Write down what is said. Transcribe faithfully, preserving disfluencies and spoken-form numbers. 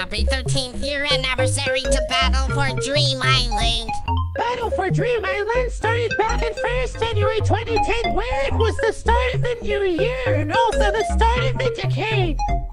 Happy thirteenth year anniversary to Battle for Dream Island. Battle for Dream Island started back on first January twenty ten, where it was the start of the new year and also the start of the decade.